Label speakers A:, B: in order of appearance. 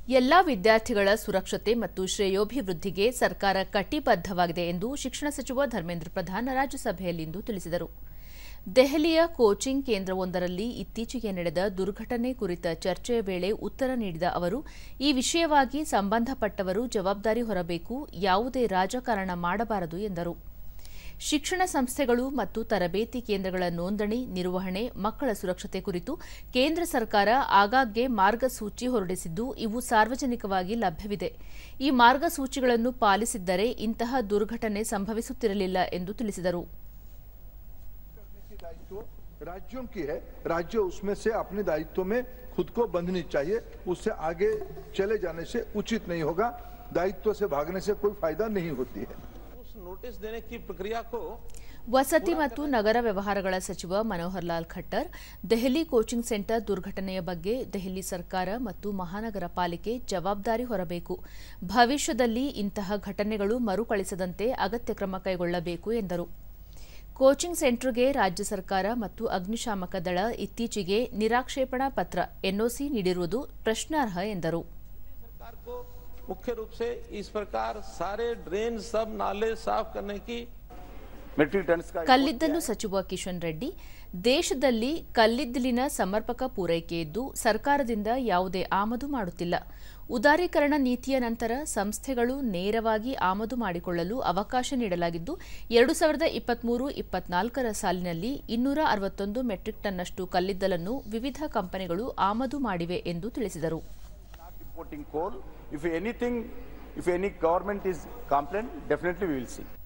A: ಎಲ್ಲಾ ವಿದ್ಯಾರ್ಥಿಗಳ ಸುರಕ್ಷತೆ ಮತ್ತು ಶ್ರೇಯೋಭಿವೃದ್ಧಿಗೆ ಸರ್ಕಾರ ಕಟಿಬದ್ಧವಾಗಿದೆ ಎಂದು ಶಿಕ್ಷಣ ಸಚಿವ ಧರ್ಮೇಂದ್ರ ಪ್ರಧಾನ್ ರಾಜ್ಯಸಭೆಯಲ್ಲಿಂದು ತಿಳಿಸಿದರು. ದೆಹಲಿಯ ಕೋಚಿಂಗ್ ಕೇಂದ್ರವೊಂದರಲ್ಲಿ ಇತ್ತೀಚೆಗೆ ನಡೆದ ದುರ್ಘಟನೆ ಕುರಿತ ಚರ್ಚೆಯ ವೇಳೆ ಉತ್ತರ ನೀಡಿದ ಅವರು, ಈ ವಿಷಯವಾಗಿ ಸಂಬಂಧಪಟ್ಟವರು ಜವಾಬ್ದಾರಿ ಹೊರಬೇಕು, ಯಾವುದೇ ರಾಜಕಾರಣ ಮಾಡಬಾರದು ಎಂದರು. ಶಿಕ್ಷಣ ಸಂಸ್ಥೆಗಳು ಮತ್ತು ತರಬೇತಿ ಕೇಂದ್ರಗಳ ನೋಂದಣಿ, ನಿರ್ವಹಣೆ, ಮಕ್ಕಳ ಸುರಕ್ಷತೆ ಕುರಿತು ಕೇಂದ್ರ ಸರ್ಕಾರ ಆಗಾಗ್ಗೆ ಮಾರ್ಗಸೂಚಿ ಹೊರಡಿಸಿದ್ದು, ಇವು ಸಾರ್ವಜನಿಕವಾಗಿ ಲಭ್ಯವಿದೆ. ಈ ಮಾರ್ಗಸೂಚಿಗಳನ್ನು ಪಾಲಿಸಿದ್ದರೆ ಇಂತಹ ದುರ್ಘಟನೆ ಸಂಭವಿಸುತ್ತಿರಲಿಲ್ಲ ಎಂದು ತಿಳಿಸಿದರು.
B: राज्यों की है, राज्य उसमें से अपने दायित्व में खुद को बंधनी चाहिए, उससे आगे चले जाने से उचित नहीं होगा, दायित्व से भागने से कोई फायदा नहीं होती है.
C: उस नोटिस देने की प्रक्रिया को
A: ವಸತಿ ಮತ್ತು ನಗರ ವ್ಯವಹಾರಗಳ ಸಚಿವ ಮನೋಹರ್ ಲಾಲ್ ಖಟ್ಟರ್ ದೆಹಲಿ ಕೋಚಿಂಗ್ ಸೆಂಟರ್ ದುರ್ಘಟನೆಯ ಬಗ್ಗೆ ದೆಹಲಿ ಸರ್ಕಾರ ಮತ್ತು ಮಹಾನಗರ ಪಾಲಿಕೆ ಜವಾಬ್ದಾರಿ ಹೊರಬೇಕು, ಭವಿಷ್ಯದಲ್ಲಿ ಇಂತಹ ಘಟನೆಗಳು ಮರುಕಳಿಸದಂತೆ ಅಗತ್ಯ ಕ್ರಮ ಕೈಗೊಳ್ಳಬೇಕು ಎಂದರು. ಕೋಚಿಂಗ್ ಸೆಂಟರ್ಗೆ ರಾಜ್ಯ ಸರ್ಕಾರ ಮತ್ತು ಅಗ್ನಿಶಾಮಕ ದಳ ಇತ್ತೀಚೆಗೆ ನಿರಾಕ್ಷೇಪಣಾ ಪತ್ರ ಎನ್ಒಸಿ ನೀಡಿರುವುದು ಪ್ರಶ್ನಾರ್ಹ ಎಂದರು.
C: सरकार को मुख्य रूप से इस प्रकार सारे ड्रेन सब नाले साफ करने की
A: ಕಲ್ಲಿದ್ದಲು ಸಚಿವ ಕಿಶನ್ ರೆಡ್ಡಿ, ದೇಶದಲ್ಲಿ ಕಲ್ಲಿದ್ದಲಿನ ಸಮರ್ಪಕ ಪೂರೈಕೆ ಇದ್ದು ಸರ್ಕಾರದಿಂದ ಯಾವುದೇ ಆಮದು ಮಾಡುತ್ತಿಲ್ಲ. ಉದಾರೀಕರಣ ನೀತಿಯ ನಂತರ ಸಂಸ್ಥೆಗಳು ನೇರವಾಗಿ ಆಮದು ಮಾಡಿಕೊಳ್ಳಲು ಅವಕಾಶ ನೀಡಲಾಗಿದ್ದು, 2023-24ರ ಸಾಲಿನಲ್ಲಿ 261 ಮೆಟ್ರಿಕ್ ಟನ್ನಷ್ಟು ಕಲ್ಲಿದ್ದಲನ್ನು ವಿವಿಧ ಕಂಪನಿಗಳು ಆಮದು ಮಾಡಿವೆ ಎಂದು ತಿಳಿಸಿದರು.
D: If any government is compliant, definitely we will see.